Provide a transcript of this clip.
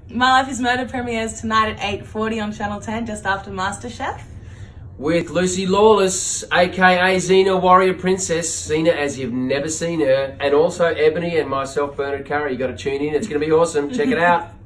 My Life is Murder premieres tonight at 8:40 on Channel 10, just after MasterChef. With Lucy Lawless, aka Xena Warrior Princess, Xena as you've never seen her, and also Ebony and myself, Bernard Curry. You got to tune in. It's going to be awesome. Check it out.